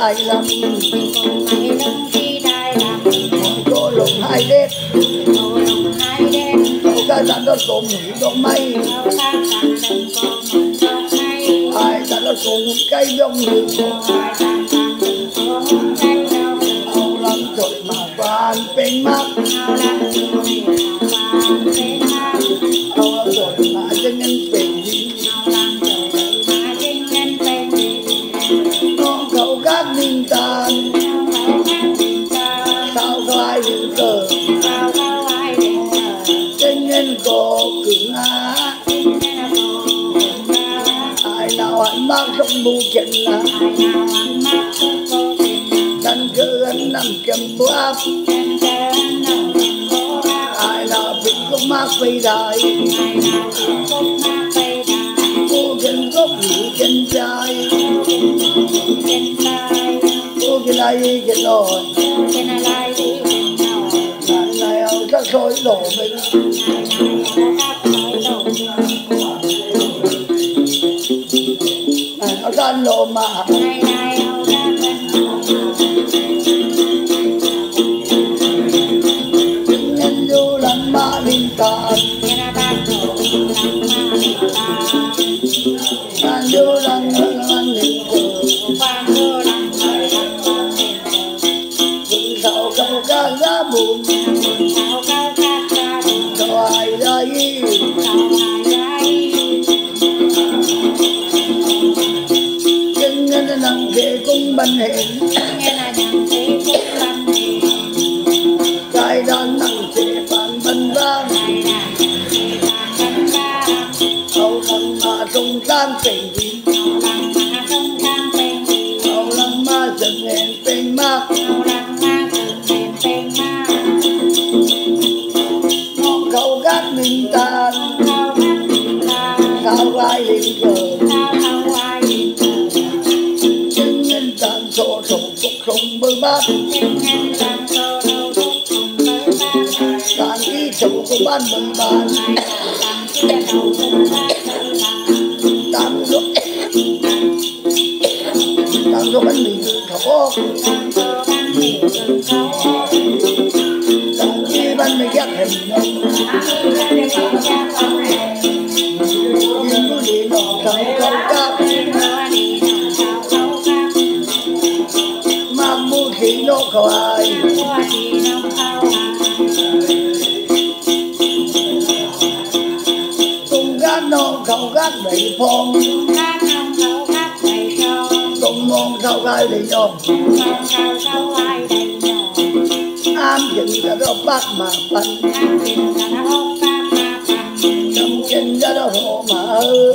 đại lắm ngày đông khi đại lắm cô lồng hai đét cô lồng hai đét cô ca sẵn đó cổ mũi đông mây cô ca sẵn đồng cô mũi đông mây ai sẵn đó cổ mũi cây đông rừng ai sẵn sẵn cô mũi cây đông ao lắm trời mà vàn bên mắt ao lắm trời mà vàn bên mắt ao lắm trời mà chân nhân bên đi ao lắm trời mà chân nhân bên đi non khẩu các ninh tàn sao có ai đến cờ chân nhân có cứng á ai nào hắn mắc trong bu chân là chân cơ hắn nằm kèm bố áp ai nào bị cũng mắc vây đại cô chân gốc nữ chân trai cô chân ai chân nồi này ông chắc sôi đổ mình nó gan lộ mà nhân du lắm mà linh tàn gan du lắm lắm linh sao câu ca giá buồn sao ai đây chân nhân nằm ghế cung bần hiện cái đàn nằm ghế phản bần vang hầu lăng mà trung gian tình hầu lăng mà dần hẹn tình mạc ngon khẩu gác mình tàn sao ai lên cờ chân nhân tàn sổ sổ phúc không bơ bát tàn ký sổ của ban bần bàn tàn số bánh mì thổ tàn ký bánh mì ghét hình nhìn nó đi nọ thằng câu cáp mà mua khí nó khẩu ai tung gác non khẩu gác đầy phong tung ngon khẩu gai đầy nhom am chừng ra đó bác mà bánh trong chân ra đó hộ mà ơ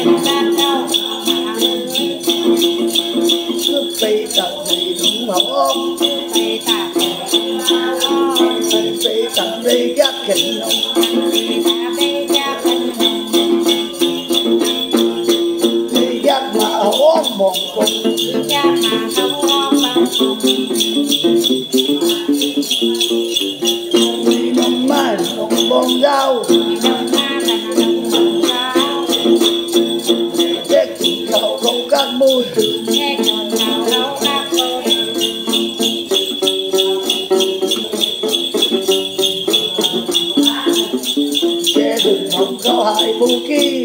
cứ bị tận thì đúng không bị tận đi giác khỉnh nông đi giác mà hố một cùng đi nông mai nông bông rau chết khẩu không các môi che đừng không có hại bu kỳ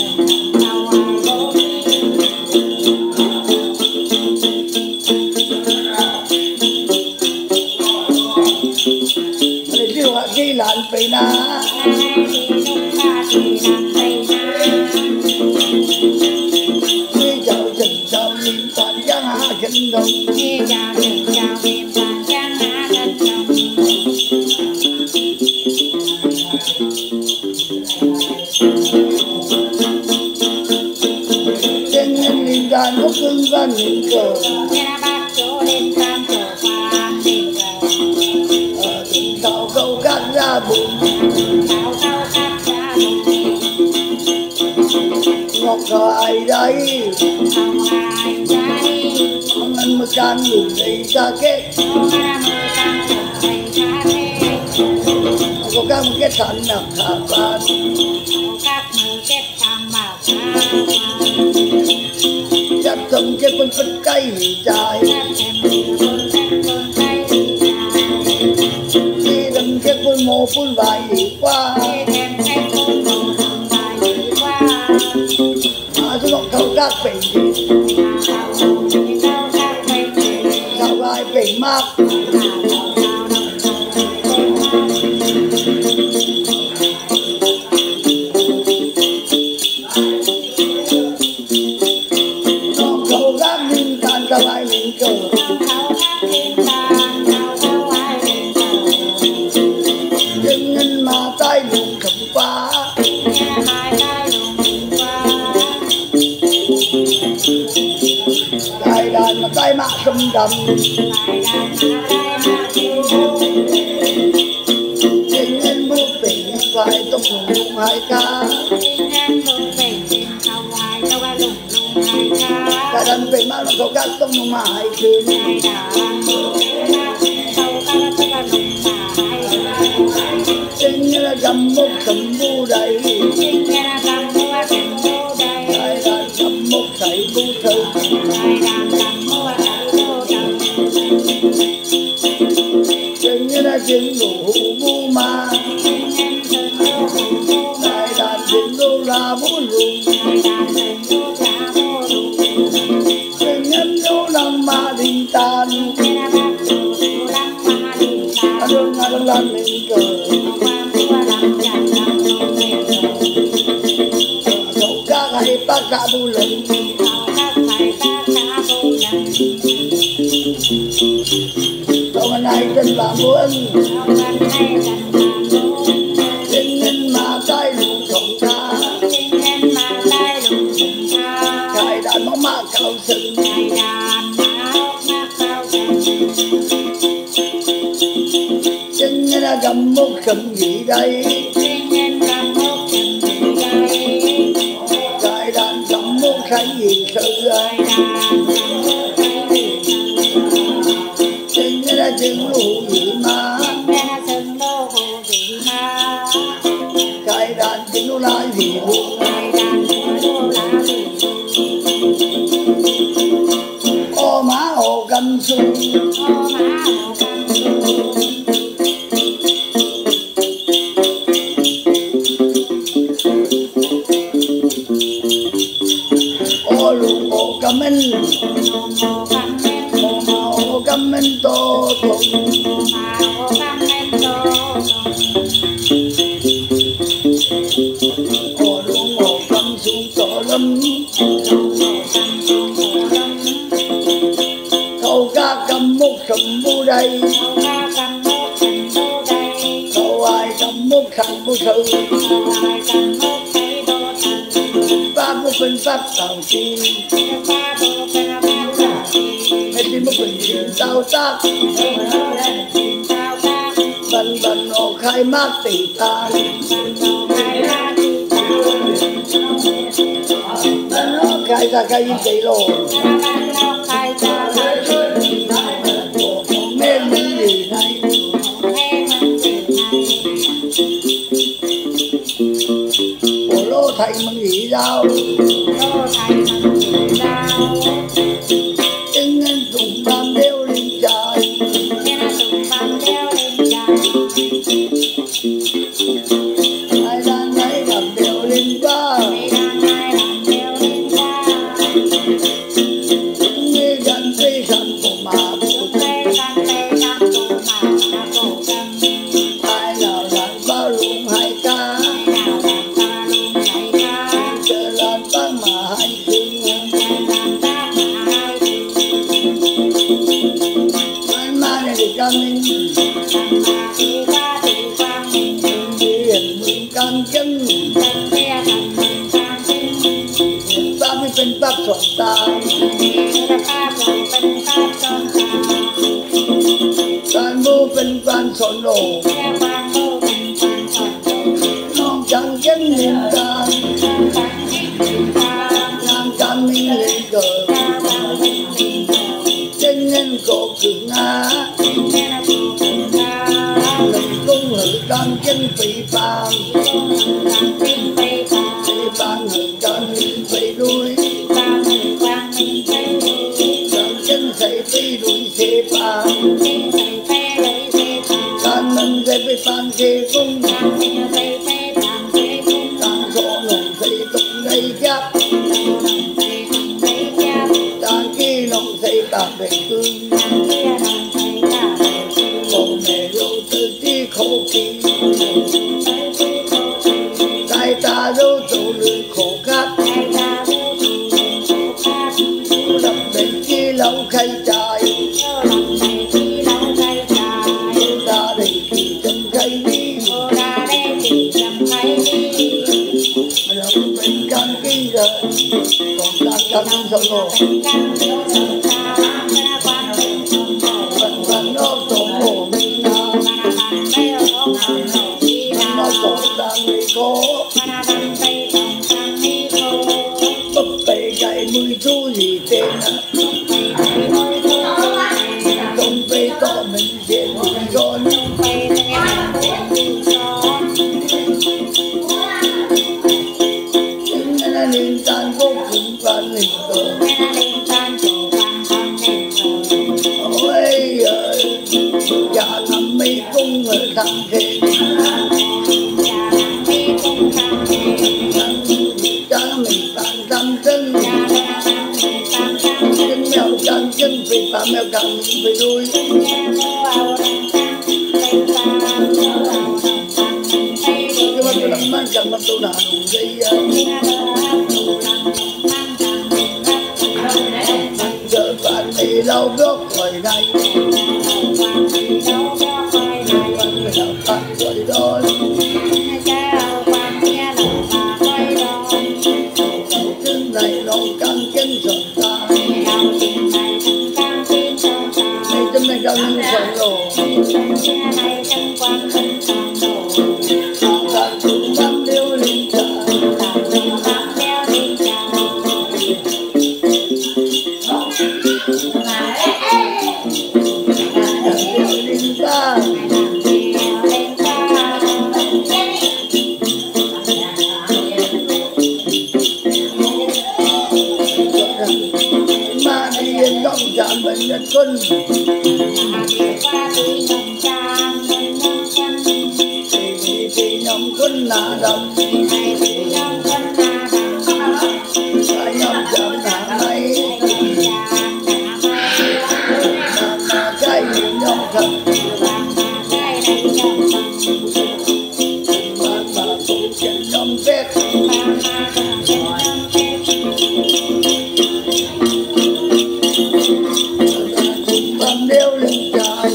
điều hạ kỳ lạn phải na đi chào chừng chào nhìn toàn giang hạ chân đồng chân nhân linh đàn có cưng văn hình cờ sao câu cắt ra bụng ngọc có ai đây ông ăn một can ngủ đầy ra kết có các một cái sẵn nằm thả bàn chắc tâm chết con phất cây trái đi đâm chiếc phun mồ phun vài qua chúng nó thâu các bệnh sao ai bệnh mắc sao ai lên cờ đừng nên mà tay lùng thầm quá tay đàn mà tay mạ sâm đầm đừng nên bước tỉnh phải tông lùng hai ca cả đàn về mà nó có các tông lùng mà haiคืนchính là gầm mốc sầm bu đầy đại đàn gầm mốc sấy bu thơ chính là chính đủ bu mà đại đàn chính đủ là bu lùng chính nhân đủ lăng mà đình tàn đường đường lan lên cờ hay bác cả bu lần đâu mà này chân là muốn chính nhân mà tay lùng không tha cài đàn nó mà cao sừng chính nhân là gầm mốc sầm gì đây cái gì sự chính là chứng lũ gì mà cái đàn chứng lũ là gì luôn ô má ô cầm sung mình tô thùng ô luôn ô cầm xuống tổ lâm khâu ca cầm mốc sầm bu đây khâu ai cầm mốc sầm bu thư ba bu bên pháp tàu chi đi một bình chuyện tao tác bần bần ô khai mát tỷ ta nó khai ra khai gì lô nên những gì này bộ lô thành mà nghỉ giaoเป็นปั๊บสองตาการมูเป็นการสอนโลกน้องจังเย็นเลี้ยงการงานการมีเลี้ยงเกิดเจนเงินโกกึ่งอาหนึ่งกุ้งหรือการเย็นปีปางปีปางหรือการไปด้วย thế cung tàng thế tây tây tàng thế cung tàng thọ nồng xây tụng đầy giáp nồng xây tụng đầy giáp tàng kia nồng xây tàng đầy cương tàng kia nồng xây tàng đầy cương bồ mẹ dâu tư tí khổ kỳ đại ta dâu chủ lương khổ khát đại ta dâu chủ lương khổ khát lập đầy chi lâu khay trài lập đầy chi lâu khay trài ta đầy kỳ trầm khay đi ra đây chỉ trầm khay đi lâu bên căn kinh rồi còn ta căn sâu nổ phần nó tổ mồ mình nào nó tổ đang người cố bấp bể gậy mùi chú gì tên không về to mình diện mình con nên liên tan vô cùng quan hình cờ ôi ơi dạ làm mây cung ở thằng thế cha mình tan tâm chân chân mèo chân chân về phá mèo càng về đuôi nhưng mà tôi làm mang chẳng mà tôi đã đủ dây giờ bạn thì lâu bước khỏi này bạn phải làm bạn khỏi đó chân này nó căng chân sờn ta này chân này căng sờn lồ ta cũng bám điêu linh trà linh ta mà đi yên đông chạm bệnh nhân quân thì nhóm quân là đồng phải nhóm chạm hạ này mà cái gì nhóm thật mà cũng chân nhóm phép bám đeo lên trời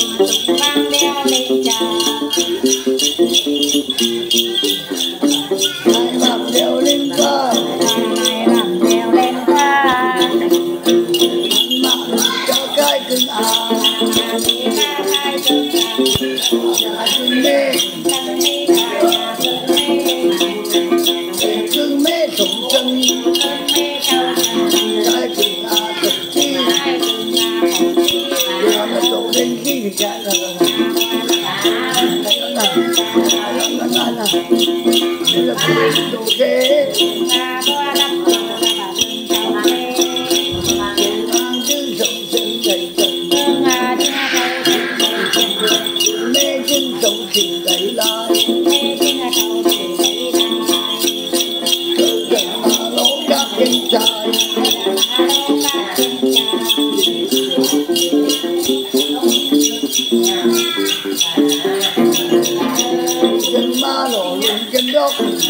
hai bám đeo lên trời mà cho cái cưng nhà cưng mê cưng mê thủng chân cái cưng thủng chi giờ mà tổ lên khi thì chạy là đồ thế mang chứ sống chân đầy trần mê chân sống thì đẩy lại cậu gần mà lỗ các chân trai chân ma lỗ lên chân đốc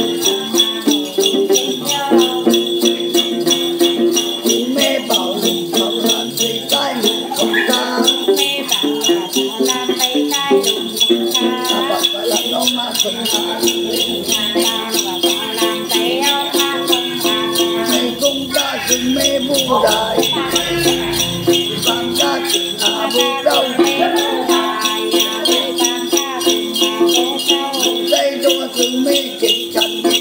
mê bảo lùng bảo làm thì tay không ta bảo phải là nó mà không ta mê cung ta chừng mê bu đài bằng ta chừng bu đâu đây đâu mà chừng mê chừng chặt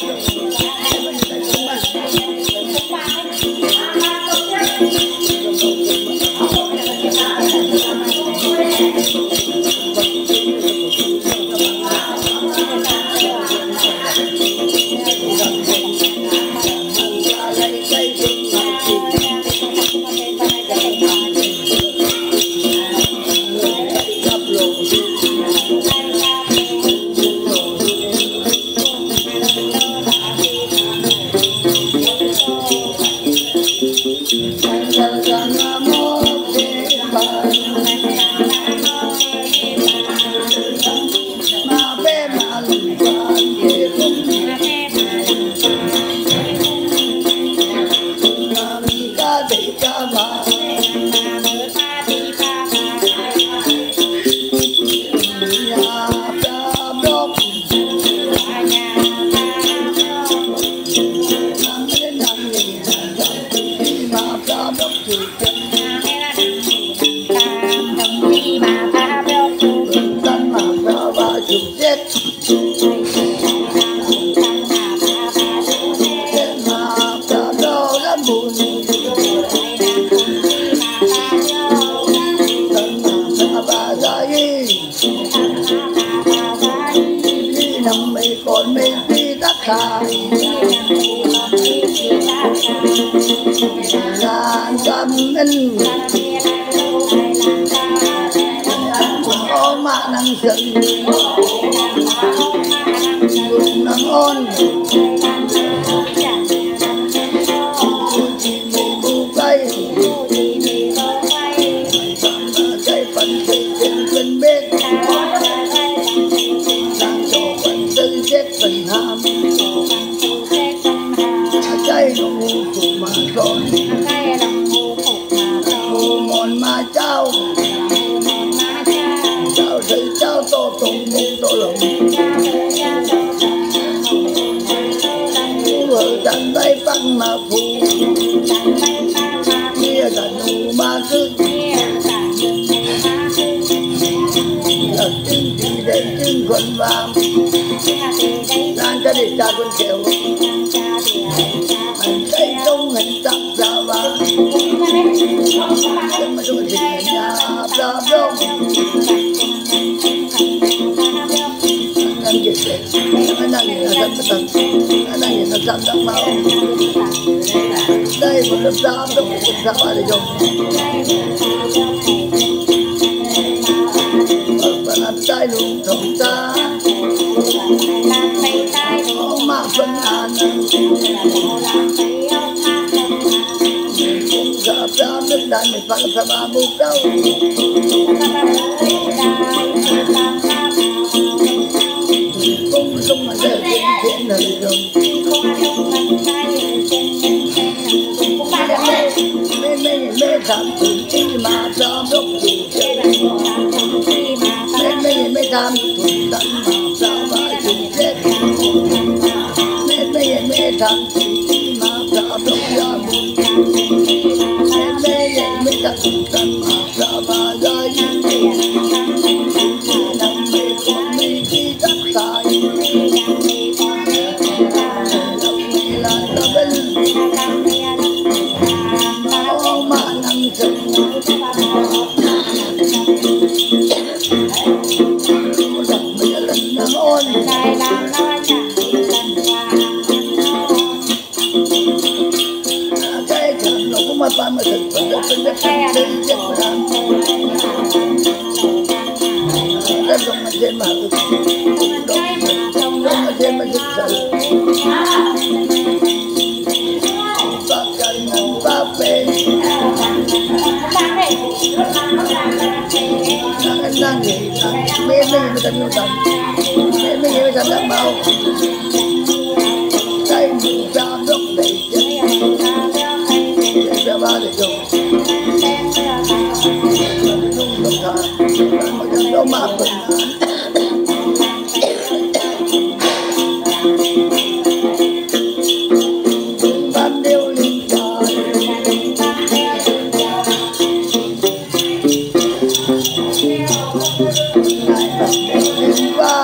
Qua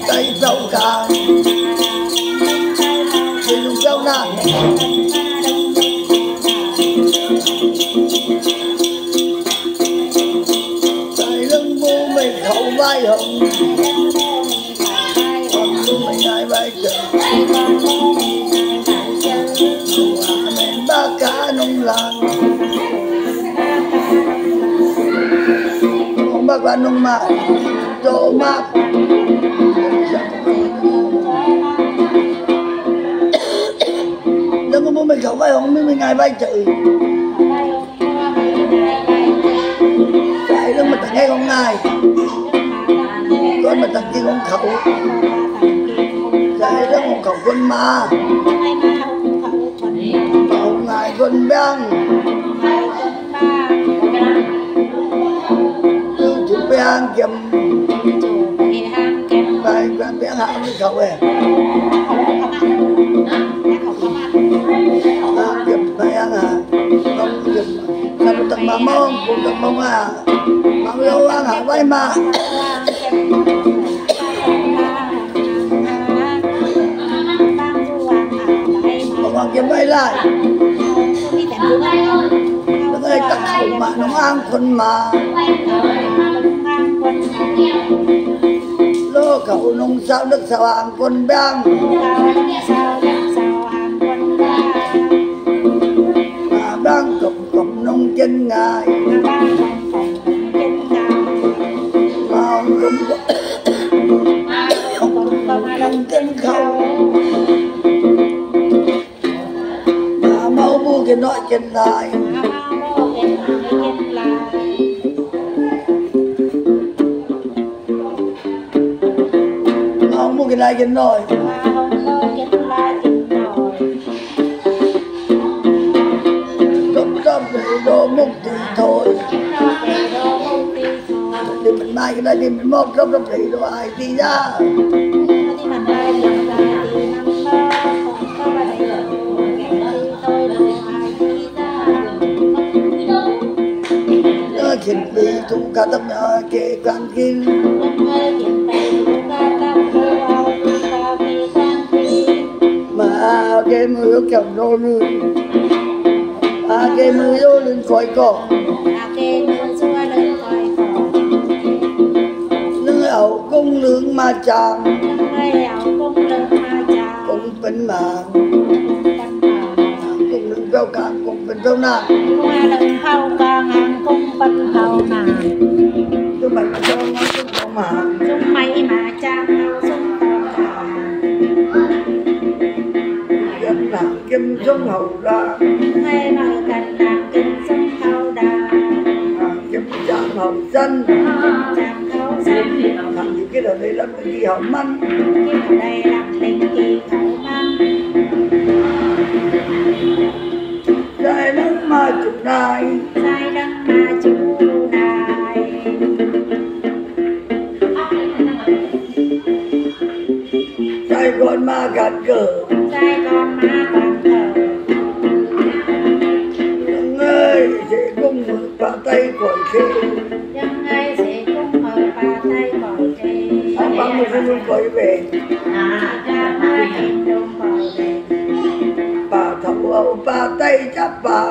tay sâu cả thì dùng châu nạn tại lưng bu mình khẩu vai hồng còn bu mình hai vai trời mình ba cá nông làng không bác cá nông mạc chỗ mạc đừng có bu mình khẩu vai hồng mình hai vai trời tại lưng mà tặng nghe không ngài con mà tặng kia không khẩu tại lưng không khẩu con ma khẩu ngài con băng chú băng kiếm bài con băng hạ với khẩu em kiếm băng hạ không kiếm làm tặng mà mong cũng tặng mong à mà lâu ăn hả vai mà hoàng kiếm bay lại nó ơi tắc khẩu mà nó ăn con mà lô khẩu nông sao đất sao hàng con băng mà băng cổng cổng nông chân ngài mà ông không có nông chân khẩu mua cái nội chân lại ông mua cái này chân nội tâm để đồ mục thì thôi thì mình mai cái này thì mình mong trong tâm thì đồ ai thì ra chuyện bị thu cả tâm kể quan kinh mà cái mưa kẹo nô lư cái mưa vô lên khỏi cỏ lưng ẩu công lương ma chàng cũng bên mạng cũng lưng bao càng cũng bên bao nàng chúng mày mà cho nó chúng có mà chúng mày mà cha nào chúng có mà kiếm nàng kiếm sống hậu ra hay mà cần nàng kiếm sống hậu đà kiếm chạm hậu dân chạm hậu dân thằng gì cái đời đây làm cái gì hậu măng cái ở đây làm tình kỳ hậu măng dài nắng mà chủ đài dài nắng mà chủ đài Sài Gòn mà gạt cờ Sài Gòn mà gạt cờ Đừng ơi sẽ cùng mở bà tay khỏi khê Đừng ơi sẽ cùng mở bà tay khỏi khê bà một cái luôn khỏi về bà thầu âu bà tay chắp bà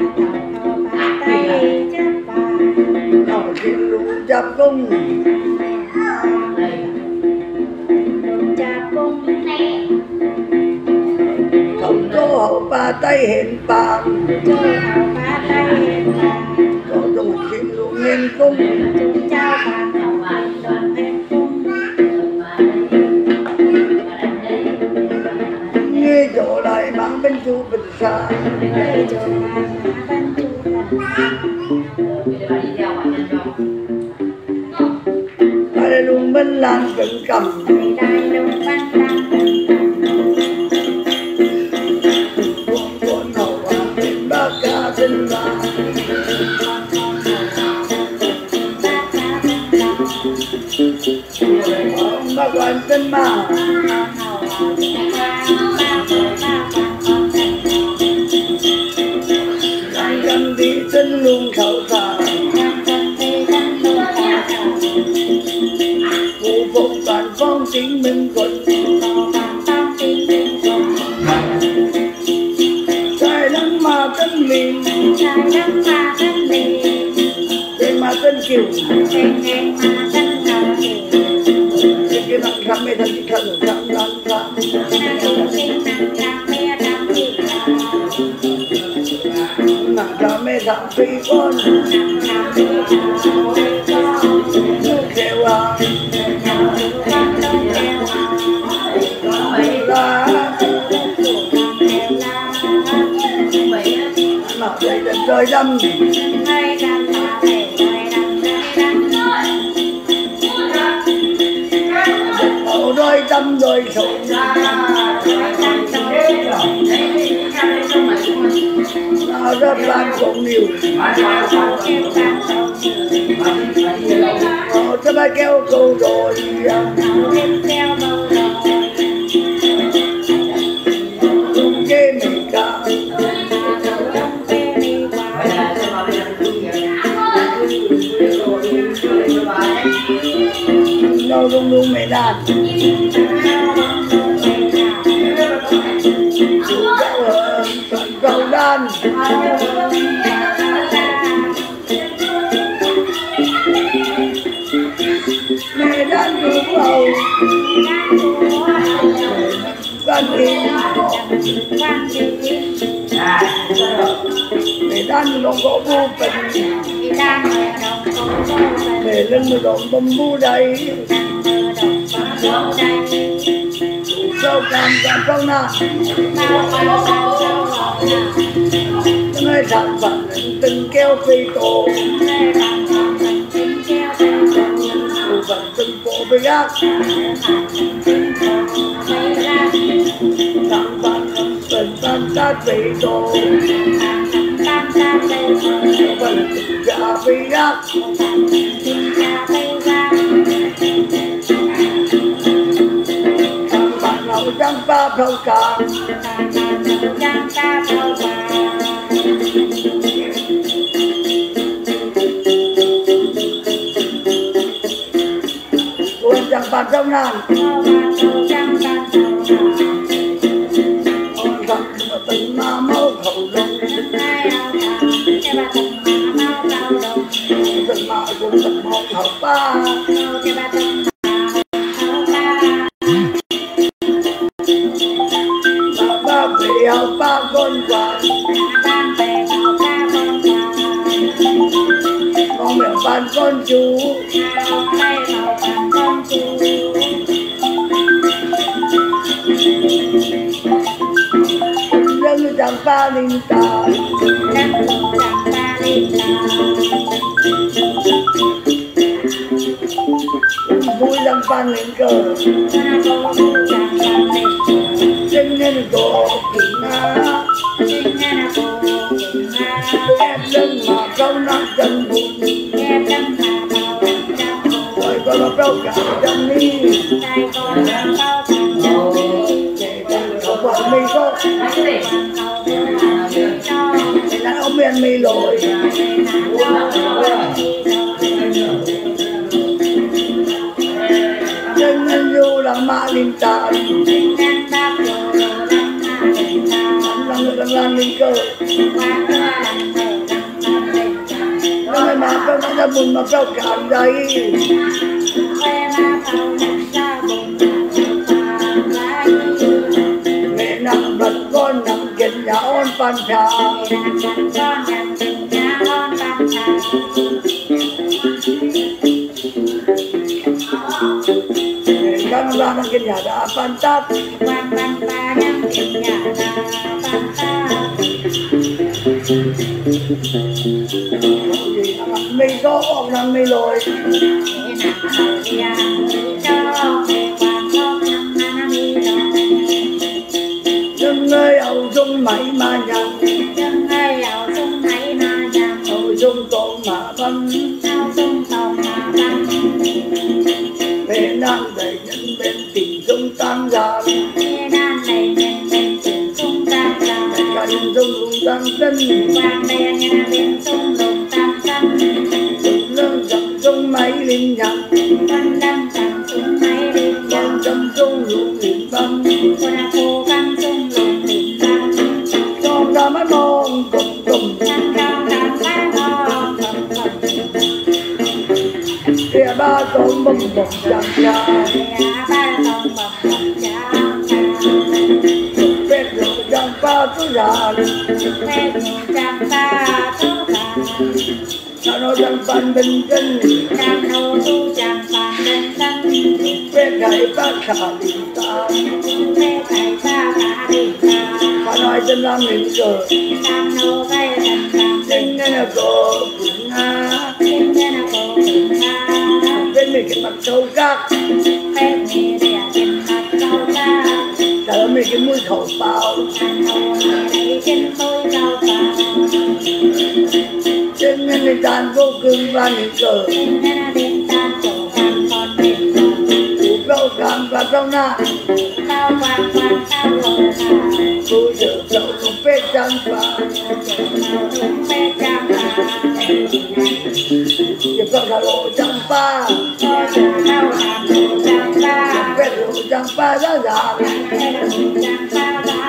thầu xin luôn chắp cung thầu tô hậu bà tay hẹn bà có tù xin luôn nghiên cung nghe chỗ lại mang bên chú bình xa đây luôn bên lan cận cầm con hậu bên ba ca sinh ra bác quan tên mà gần đi tên luôn khẩu thả phụ phục toàn phong tiếng mình còn trái nắng mà tân liền đêm mà tân kiều cái nắng khám mê thật thật khám nắng khám nắng khám mê thật phi con kêu à nào đây là trời đâm đôi tâm đôi sầu nào rất lan cũng nhiều cho ba kêu câu rồi kê mình cả đâu rung rung mẹ đàn cầu đàn mẹ đàn cứ cầu văn kim mẹ đàn đồng cổ bu tình mẹ lưng đồng bông bu đầy sâu cam cam sâu na nơi thằng bạn từng keo phi tổ bạn từng bộ bị gác thằng bạn từng tan sát phi tổ bạn từng trả phi gác trăng ba thâu cả quên trăng ba trong nam ông thật từng ma máu khẩu đông từng ma cũng từng máu khẩu ba học ba con quà con mẹ bàn con chú lưng chẳng ba linh ta vui lăng pan lên cờ sinh nên cổ kính em lưng mà câu nắng chân bùn rồi con nó câu cả chân đi không phải mì có là ông miền mì lội chân nên du là ma linh ta làm linh cơ nó mới mà câu nó ra bùn mà câu cảm đây mẹ nằm bật con nằm kiện nhà ôn pan trà mẹ ra nằm kiện nhà đã pan tát mì có ông làm mì lồi đừng ơi ầu dung mấy mà nhầm ầu dung tôm mà bắn mẹ đang đầy nhân bên tình dung tan ra cả nhân dung tan chân lưng dặm dung mấy linh nhầm bồng trăng cha ba tông bồng bồng trăng cha phép lộ trăng ba tu già phép lộ trăng ba tu già sao nó trăng pan bên chân trăng nô tu trăng pan bên chân phép đại bác khả đi ta phép thầy ta khả đi ta mà nói chân làm mình cờ trăng nô gây trăng trăng nên là cô cũng nga nên là cô cũng nga bên mình cái mặt sâu các phép nghe để trên mặt câu ca sao mình cái mũi khẩu bao trăng nô lấy trên tôi câu ca chân nên đàn vô cưng và những cờ nên là đêm tan cổ càng còn đêm còn rau càng và rau na tao quang quang tao lộ hà cô giờ dậu không phép trăng và màu đúng phép trăng bà giờ cậu là lộ trăng ba cho dù tao làm lộ trăng ba phép lộ trăng ba ra già hay là lộ trăng ba ra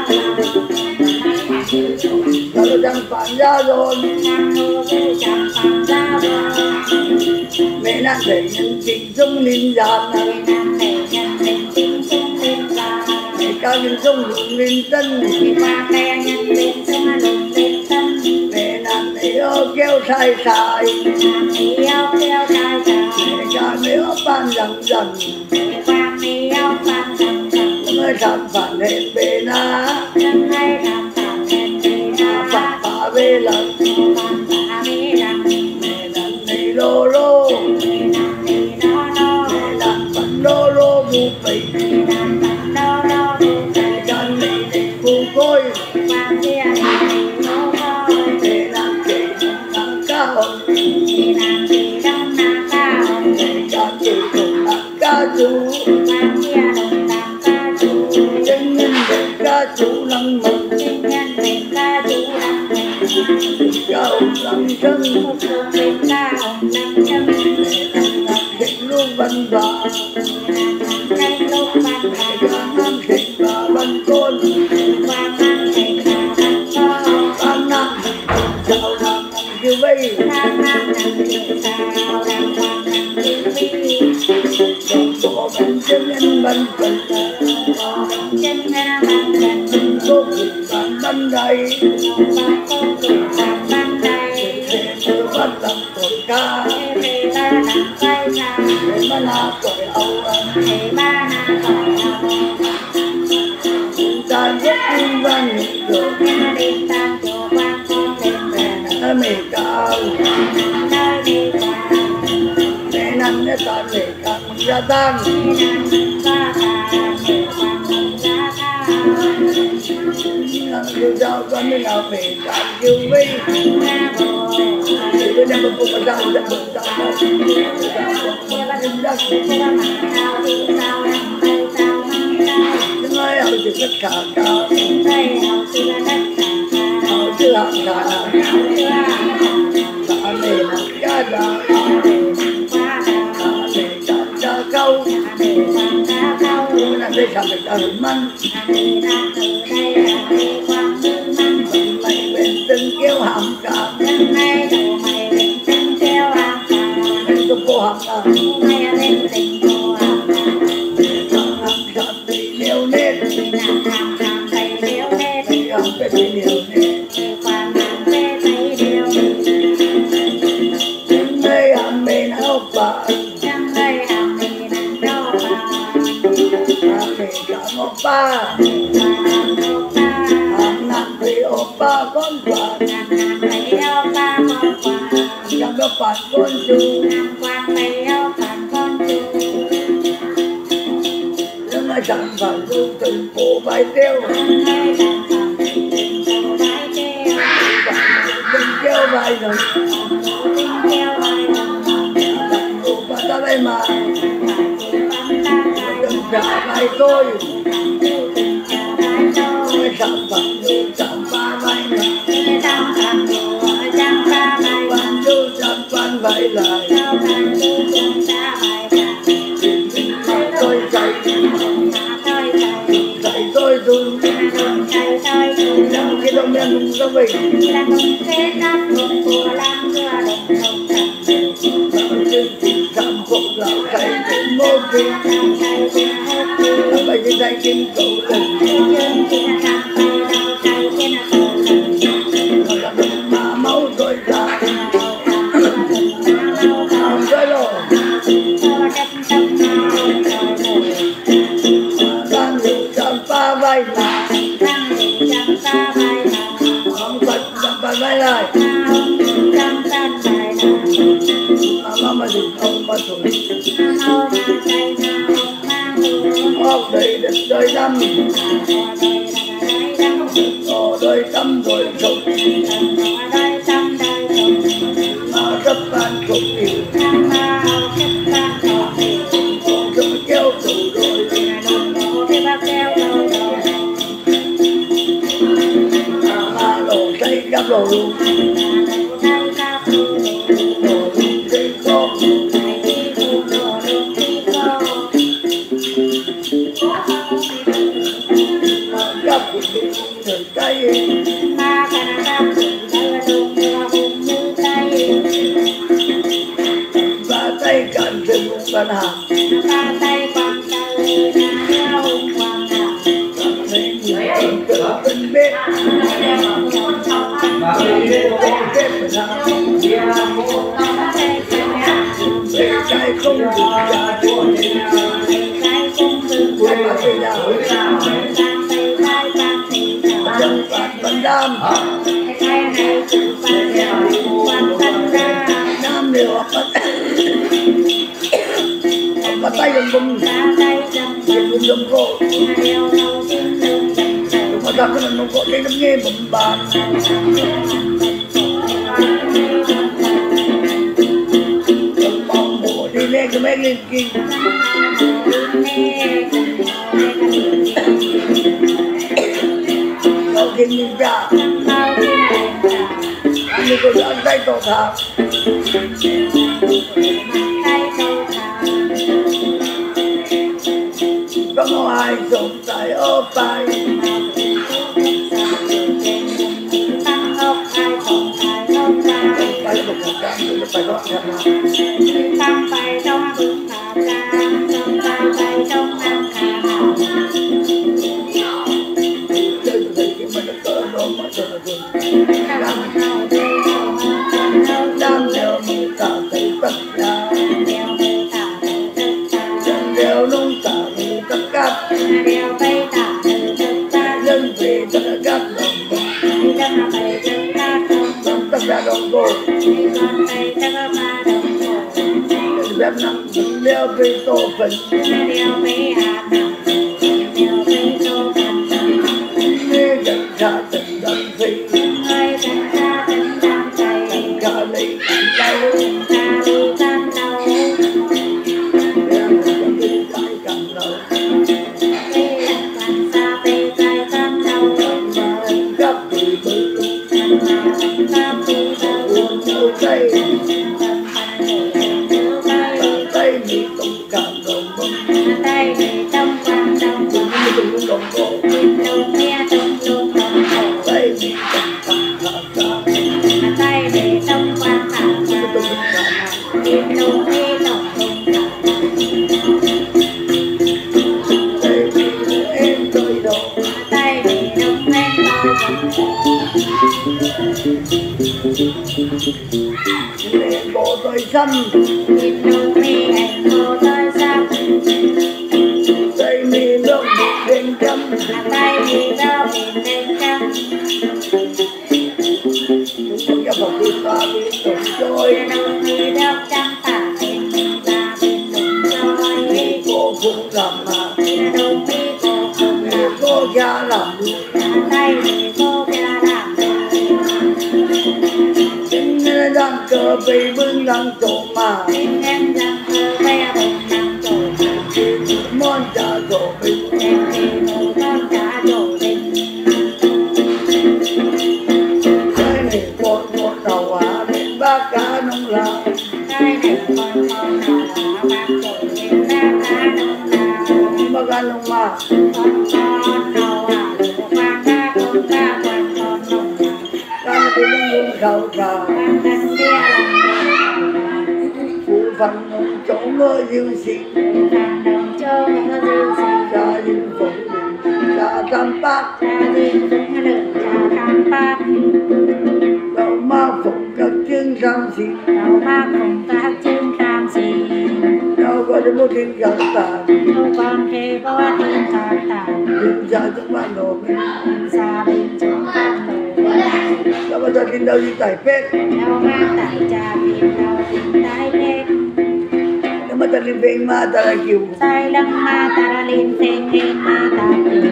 là lộ trăng phản ra rồi trăng nô tu trăng phẳng ra rồi mẹ nát để nhân tình sông linh giàn người nam để nhân tình tinh sung lên ra mẹ ca nhân sông lùng linh tân người qua te nhân lên sung lùng lên tân mẹ nát để ô kêu sai sai nam yêu kêu trai trai mẹ ca nếu ban rằng rằng người qua yêu ban rằng rằng mới làm phản hệ bề na chân hay làm phản lên về ra phản phá về lần phản phá về rằng mẹ nát này lô lô người nam đi đó đó mẹ nát phản lô lô mù phẩy người nam phản đó đó đủ mẹ ca này để phù côi quang kia đi đâu thôi mẹ nát kể nắng cao người nam đi đông nam cao mẹ ca kể nắng ca chú quang kia đồng tam ca chú chân nhân để ca chú lăng mộng chân nhân về ca chú đăng về cao lăng chân một số về ca hồng đăng chân thịnh luôn văn và cây lúc ban mẹ đầu ca nam thịnh và văn côn quang mang thịnh là đăng co ban nam chào nam như vây tham nam đăng thiệu sao đăng quang đăng thiệu vi đồng bộ văn chân nhân văn phần có bánh chân nga ban chân vô cực bản văn đầy ban cô cực ban ban đầy để thơ văn làm tội ca về ta đăng quay ra để mà là tội âu anh thế ba na khỏi ta rất tin văn được nhưng đêm tan chỗ quang con lên về mẹ cao nơi đi qua mẹ nằm để ta để càng gia tăng yêu giao con mới là về càng yêu vi để đem một cuộc giao đem một giao những ai học được tất cả cao học chưa học cả cả nề học ca đà cả nề cha câu là đây làm được cả hình măng mày bên chân kêu hàm cả bên tôi cô hàm cả hàm cả thì liều nết thì hàm cái thì liều nết nhưng đây hàm bên áo bà hàm bên cả một ba hàm nặng thì oppa con bà chẳng có bạn con chú nhưng mà chẳng phải lưu tình phố bài tiêu đừng kêu bài rồi đừng ngủ bà ta đây mà đừng trả bài tôi chẳng phải lưu chẳng ba bài mà bạn lưu chẳng ban bài lại tôi chạy tôi dùng cái đông đen đúng ra vậy chương trình cảm phục lão thầy đến mô phi bây giờ đây kim cựu lần mà máu rồi ra rồi rồi đangอยู่จำปาไว้มาkhông phảiจำปาไว้เลยมาถึงเอามาถึงออกđời đất đời năm đời tâm đời sống mà rất ban thuộc yêu không kéo tù rồi mà đồ tay đắp đồ luôn Hãy subscribe cho kênh Ghiền Mì Gõ để không bỏ bắt tay đừng bùng đừng cô đừng có đặt cái mình cô đây nó nghe bùng bàn đừng mong mùa đi lên cho mấy lên kia đâu kia nhìn ra anh đi cô đã tay tổ thảo có ai sống tại ô bay bay một cuộc cảm tôi phải gọi thật là tăng bay trong hướng hà trang trong bay trong nam hà chơi từ cái mà nó cỡ đó mà cho nó đang đeo mưa cả thấy tất cả đeo nông cả tất cả đeo bay cả dân về tất cả đồng tất cả đồng bộ Việt Nam đeo về tô phấn nghe gần ra từng đâm phi cả lấy đau tay đi trong cảm động tay đi trong cảm động tay đi trong tay đi trong quan thảo tim nụ đi lòng tay đi em tôi đồ tay đi trong em tôi bộ tôi xăm tim nụ đi em bộ tôi xăm tay đi nước bên trong tay đi đâu bên trong chúng ta một đi qua bên tổng trôi đi đâu trăm tạ bên ta bên tổng trôi cô cũng làm mà đâu đi cô cũng làm cô ra làm tay đi cô ra làm chính đang cờ bị bưng đang tổ mà em đang cờ bay bưng đang tổ món trà tổ bình em đi ngồi món trà tổ bình cái này con đầu à bên ba cá nông là cái này con đầu à ba tổ bên ba cá nông là ba cá nông mà con đầu à ba cá con ba con nông con thì nó luôn đầu trà phụ phận nông trốn ngơ diệu sĩ càng đồng cho ngơ diệu sĩ cha duyên phụng cha tam bát cha duyên phụng lượng cha tam bát đầu ma phụng các chương tam sĩ đầu ma phụng các chương tam sĩ đâu có đến một thiên cả tạng đâu còn thế có thiên cả tạng đừng xa chúng bạn đồ mình xa bên chúng bạn đồ đâu có ta kinh đâu đi tải phết đâu mang tại cha thiên đâu thiên tái phết nếu mà ta lên phê ma ta là kiều sai lăng ma ta ra lên phên lên ma ta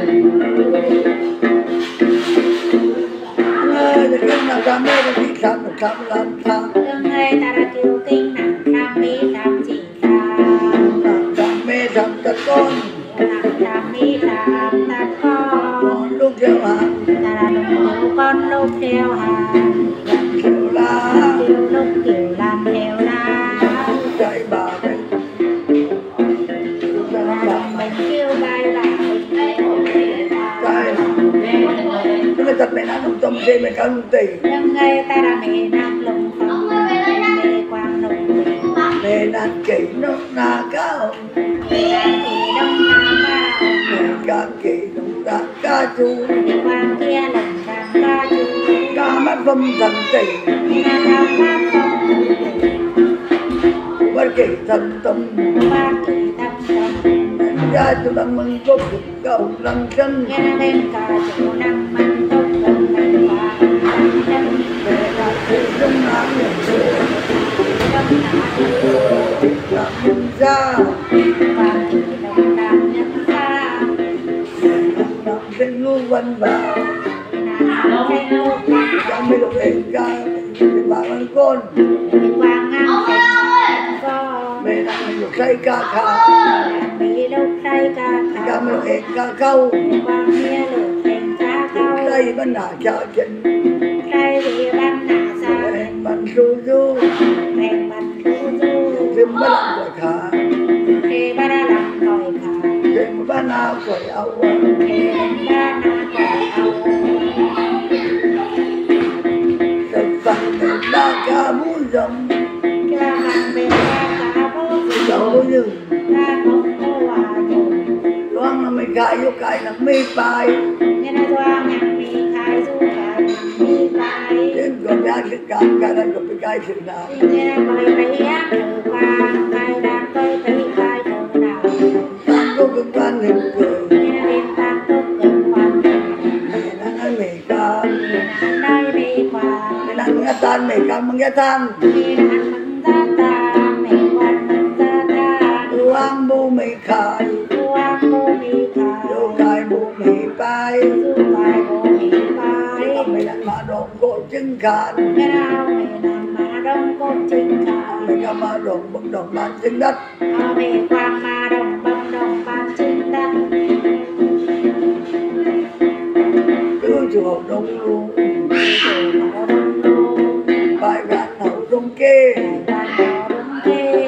ta kinh nào ta mê ta thị tham là tham làm tham đương ơi ta ra kêu kinh nặng tham mỹ tham chỉ ta mê tham ta con nặng tham mỹ tham ta con lúc theo hàng ta là lúc con lúc theo hàng theo lá kêu lúc kiểu làm theo lá chạy bà đấy mình kêu bài là chạy nếu mà tập mẹ nát nông tâm dê mẹ cao nông tỷ đương ơi ta ra mẹ nam lùng không mẹ quang lùng mẹ nát kỹ nông na cao mẹ thì đông nam cao mẹ càng kỹ nông na ca chú quang kia lần càng ca chú ca mắt vâm thần tỷ ca cao phát không bất kỹ thần tâm ba kỳ tâm tâm ra tôi đang mừng tốt cực cầu lăng chân nghe lên cả chỗ năng mạnh tốt gần mạnh và chân mẹ là sự đông nam nhận sự đông làm nhân gia và kỳ đồng nam nhân xa làm sinh lưu văn và nam thanh lúc chẳng biết được hình ca thì bà con con quang ngang thành con mẹ là mình được say ca khá bị lúc say ca chẳng khảo biết được hình ca câu quang nghe lửa thành ca khảo say bên nà chợ chân say vì ban nạ xa mẹ bằng su du mèn bắn thu du dìm bất lặng của khá khi ba đã làm còi khả dìm bất nào của áo khi đến ba nạ còi áo thực phần mẹ ba ca mũ rộng cho hàng bên ba cá bố dẫu như ta không có hòa dùng loang là mình gãi vô cái là mê bài nên là doa nhạc mì khai du cả mì khai đến còn ra sự cảm cả đang gặp cái sự nào nên là coi thấy ác thử quang khai đang coi thấy khai thử nào tăng có cực quan hình cười nên là bên tăng tốt gần quan mẹ đang nói mẹ ca nên là nơi mì quang mẹ đang nghe tan mẹ ca mong nghe tan mì là ăn mừng ta ta mẹ quan mừng ta ta loang bố mẹ khai quang bố mì khai vô cái bố mẹ bài du bài bố mì khai mẹ đang mà đồn cổ chân khàn cái nào mẹ làm mà đông cốt chính khai mẹ ca mà đồn bất đồng bàn chân đất mẹ quang mà đồng bông đồng ban chính đất cứ chùa đông luôn từ nó đông luôn bài gạt hậu đông kê ban nó đông kê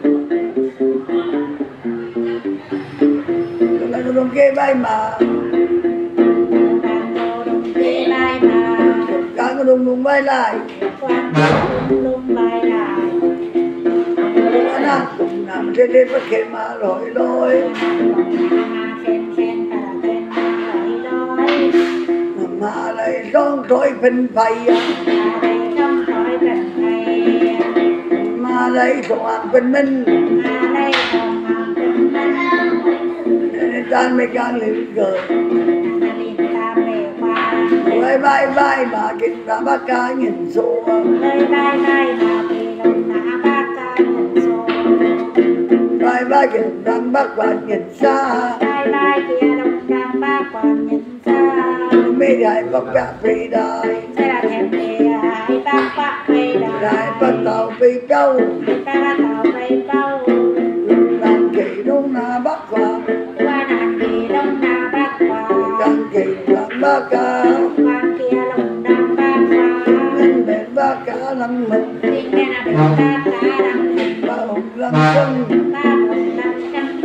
nó đông kê bài mà ban nó đông kê bài mà cá có đông đông bài lại quang đông luôn bài lại nó nằm cùng nằm trên lên bất kể mà lỗi lỗi khen khen cả khen lại đói mà lại xong thôi phân phầy mà đây không thói cần hay mà lại sống hàng phân minh mà đây còn hàng cần năng nên ta mới càng lên cờ liền ta về qua bài bài mà kinh ra bác ca nhìn số lời bài bài mà về lòng nã ba ca nhận số bài kinh ra bác quan nhìn xa bài bài kia lòng đang ba quan nhận xa mê đại bác bạc phê đại sẽ là thèm đề hai ba bạc về đại đại bác tàu phê đâu ta là tàu về bao làm kỹ đúng là bác quan qua nạn kỳ đông na bác qua càng kỹ là bác ca quan kia lòng đang ba qua nên bên bác ca lắm mừng tình nghe là bên ta ta đang tình ba hồng lắm chân ba hồng đang chân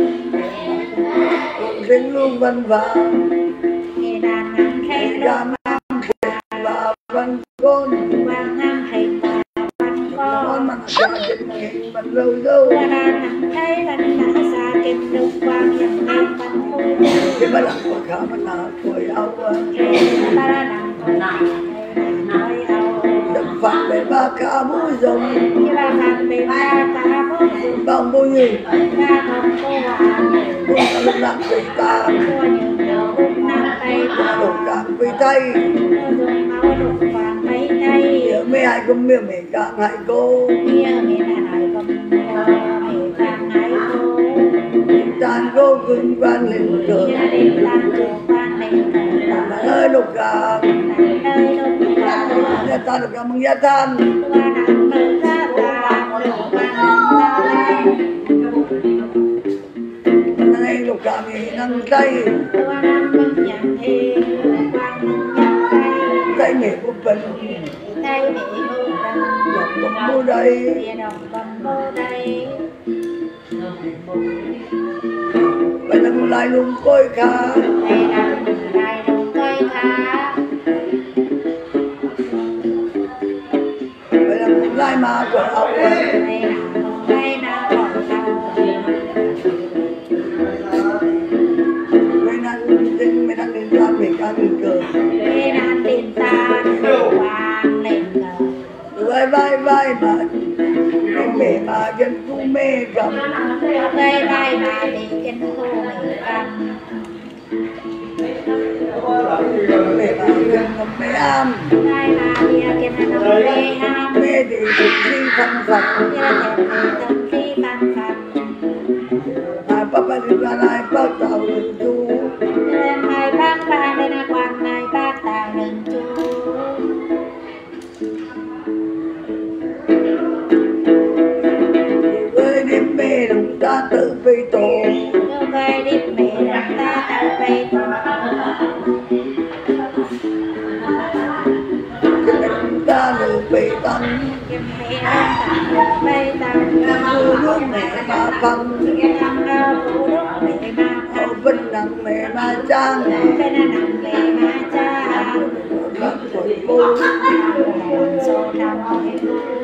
sinh luôn văn vào nghe đàn ngắm khen ra đông mang và văn con quang ngang thành và văn con con mà ra trên hình văn đầu đâu qua đà nẵng thấy lạnh nã xa kim đục quang dần lên bánh phu cái mà làm quả khá mà là tuổi áo ba đà nẵng còn lại nói áo đập phạt để ba cá mũi rồng khi ba phạt bị ba cá bút dùng bằng bôi nhỉ ba con cô hòa bôi ta lúc nặng bị ta cô những điều cũng nặng tay đổ càng bị tay dùng máu đục vàng mấy tay mấy ai cũng miệng mẹ càng hại cô kia mình là nói không mình càng hãy cô tàn cô cưng quan lên trời gia đình đang chờ quan lên trời ơi lục càng nơi lúc qua nhà ta được càng mừng gia tan nắng mưa ra ta được quan ta đây nay lục càng thì nâng tay qua nắng mừng nhận thì quan mừng nhận tay tay mẹ của mình tay bị hư đâm đọc bóng bố đây địa đồng cầm vô đây phải nâng lại luôn coi khá đây là lại đồng cây khá phải nâng lại mà của ông đây là đồng cây na còn đầu mấy năm đi ra về cả người cờ đây là tiền ta vàng lên cờ vai mà mẹ mà dân cũng mê cầm đây đây mà đi trên khu mình cầm mẹ mà dân không mê am đây là đi trên nó mê ham mê thì thực thi phân phật kia đẹp thì tâm khi ban phật mà papa đi ra lại bao tàu đường chú lên hai bác ba lên là quan này bác tàu đừng chú với đêm mê lòng ta tự về tổ đưa về đi mẹ đặt ta tự về tổ ta tự về tăng kim mẹ tự về tăng yêu nước mẹ mà phăng tăng cao phụ đức mẹ mà ở bên nặng mẹ mà trang bên nặng mẹ mà cha các tuổi cô số năm mẹ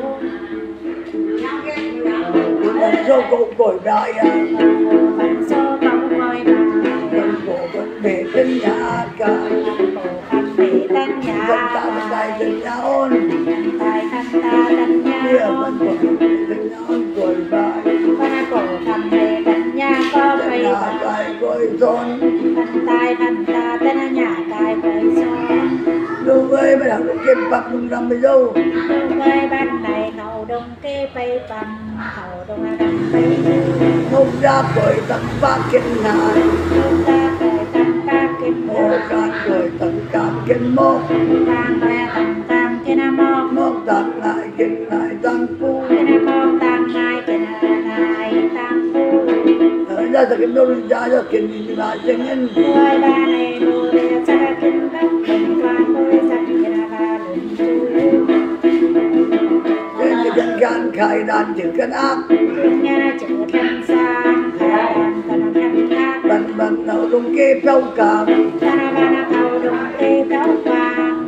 một số cô cổi đại bạn số không coi bà mình cổ vẫn về trên nhà cả cổ khăn bị tăng nhà dân ta bên đây trên nhà ôn tài thân ta đánh nhà kia vẫn còn trên nhà ôn cổi bài ba cổ thầm về đánh nhà có trên cây nhà bà cài côi thôn thân ta tên nhà tài với son đối với bây giờ kiếm bạc đúng năm mươi dâu đối với ban này hậu đông kê bay bằng hậu đông đầm bay một ra cổi tận ba kiến nài chúng ta phải tăng ba kim một một ra cổi tận cảm kiến một tăng ba tăng cái nam mô một tận lại kiến lại tăng phu cái nam mô tăng hai cái này tăng phu ra từ cái đô ra cho kiến gì mà chân nhân người ba này đồ để ra kinh đất bình toàn đôi sạch cái ba đừng chui trên cái dân gian khai đàn chữ cân ác nhà chữ thân sang khai đàn thân thân ác bằng nấu đúng kê phâu cảm ta ba cầu đồng tê cáo vàng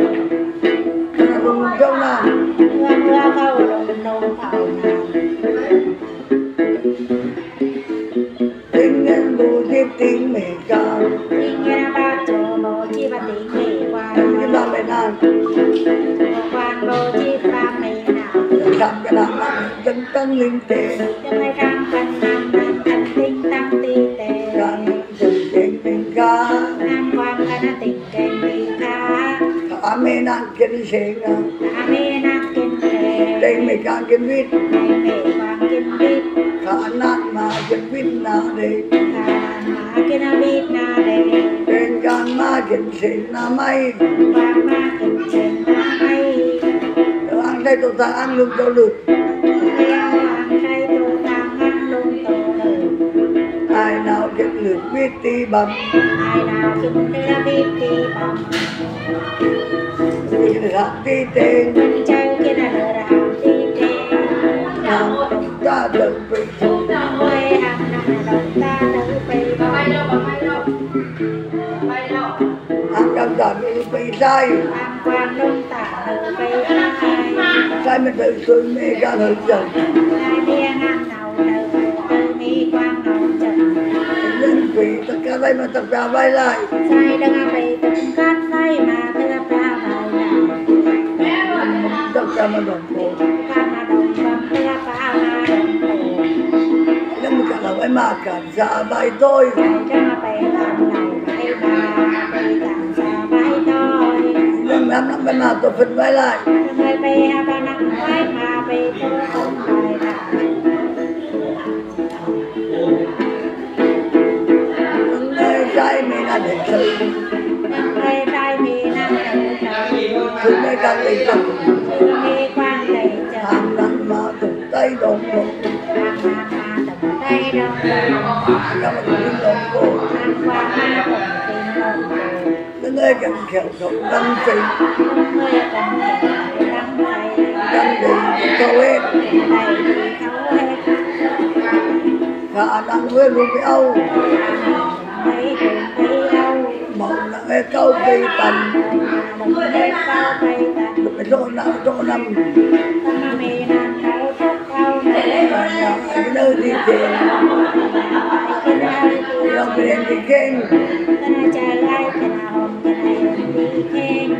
đúng trong nào mưa cầu đồng nâu thảo nàng tiếng nhân bù tiếp tiếng mẹ cao tiếng nghe ba chỗ bố chi và tiếng mẹ qua cái ba mẹ nàng quan bố chi ba mẹ nào làm cái nào làm chân tân linh tệ cho mấy trăm phần năm năm anh tinh tăng ti tệ càng từng tiếng tình ca nam quan cả tình kèm tình ca khả mê nàng kiến sinh cả mẹ nát kinh tệ đây mẹ càng kiến vít mẹ mẹ quan kinh biết khả nạn mà kiến vít nào đây cả má kinh biết na đề trên càng ma kiến sinh là may quan ma kinh trên na hay ăn đây tôi ta ăn lương tôi lụt leo hoàng hay tu tăng ăn luôn tổ lời ai nào kiến lụt biết ti bằng ai nào kinh đưa biết đi bằng vì là ti tên mình chơi kia là lừa đảo đi tê nào ta được bị quê ăn nằm đồng ta nữ bì bằng ăn cam giảm bị sai ăn quan lung tả nữ bì hai sai mình tự xuân mê ca hơi dần hai bia bay mà tập ra bay lại sai đang bay từng cát bay mà tơ ra bay lại tập ra mà đồng cổ cát mà đồng bầm tơ ra mà đồng cổ nhưng mà cả là bay mà cả dạ bay tôi sai đang bay làm lại bay làm ra bay tôi nhưng năm bay mà tôi phân bay lại bay ba năm bay mà bay tôi không bay lại trai mình là để chơi trai mình là để chơi cứ mấy căn lấy chồng nghe quan đầy chờ hàng năm mà tụng tay đồng bộ hàng năm mà tụng tay đồng bộ năm mà tụng đồng bộ năm qua ma tụng tình đồng bộ những người cần khéo sống đăng trình những người cần khéo đăng thầy đăng trình thâu hết thầy thì thấu hết khả năng với luôn với Âu mấy đường thấy đâu một là cái câu cây tần một cái cao cây tần cái chỗ năm mà mẹ nàng thấu thúc thấu là cái nơi đi thiền lòng biển thì khen cái này trời ai cái nào hôm cái này đi khen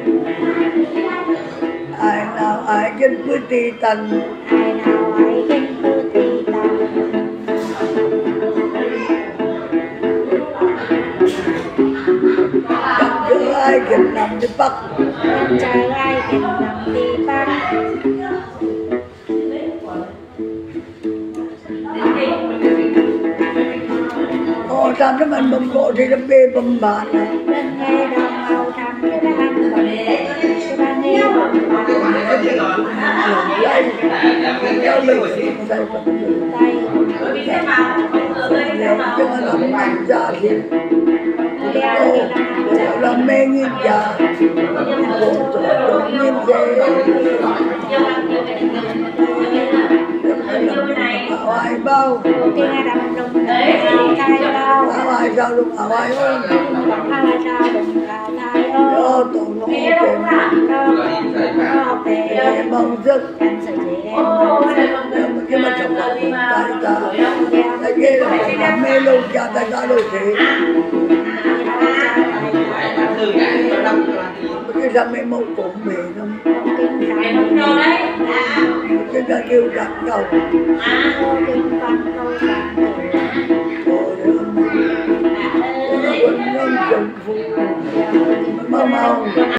ai nào ai kinh cứ tì tần ai nào ai kinh cứ tì tần chẳng cứ ai kinh nằm đi bắc chẳng trời ai kinh nằm đi bắc Ồ, tham cho mình bầm cổ thì nó bê bầm bản này bên nghe đồng màu thăm cái đã ăn bầm cái đã nghe bầm bản theo lịch sử thầy Phật tử tay nếu cho nó làm nằm ra thì đeo thì là làm mê nghiên già cổ tổ nghiên dê ảo ai bao cái đầm đồng tay bao ảo ai sao lúc ảo ai ôm hai sao đồng tay ơi cho tổ nó để mong giấc cái mà chồng lại tại ta tại kia là mê lâu cha tại ta đâu thế cái ra mê mâu cổ mê lắm cái ra kêu đặt cầu ôi quân nhân chồng phụ mau mau